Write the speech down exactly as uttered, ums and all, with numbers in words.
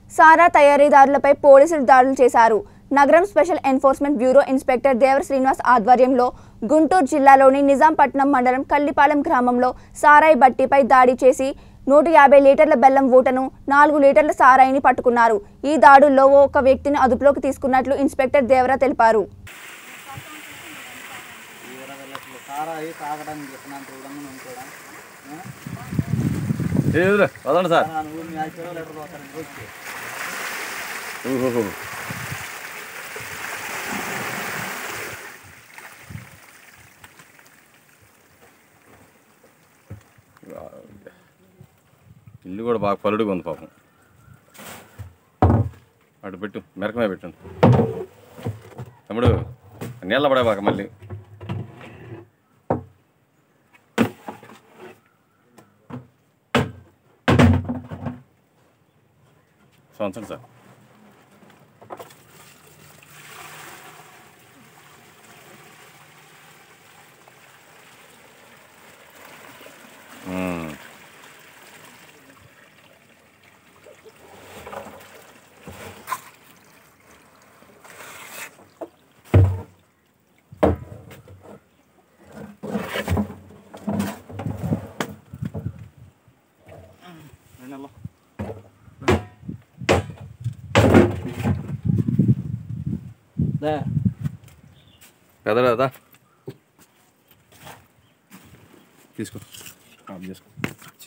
సారా తయారీదారులపై పోలీసులు దాడులు చేశారు. నగరం special enforcement bureau inspector Devara Srinivas ఆధ్వర్యంలో గుంటూరు జిల్లాలోని నిజాంపట్నం మండలం కల్లిపాలెం గ్రామంలో సారాయి బట్టీపై దాడి చేసి నూట యాభై లీటర్ల బెల్లం ఊటను నాలుగు లీటర్ల సారాయిని పట్టుకున్నారు. ఈ దాడుల్లో ఒక వ్యక్తిని అదుపులోకి తీసుకున్నట్లు ఇన్స్పెక్టర్ దేవర తెలిపారు. ఇల్లు కూడా బాగా పలుడుగా ఉంది పాపం. అటు పెట్టు, మెరకమే పెట్టండి తమ్ముడు, నీళ్ళ పడే బాగా మళ్ళీ సంవత్సరం సార్. కదరా తీసుకో, చేసుకో.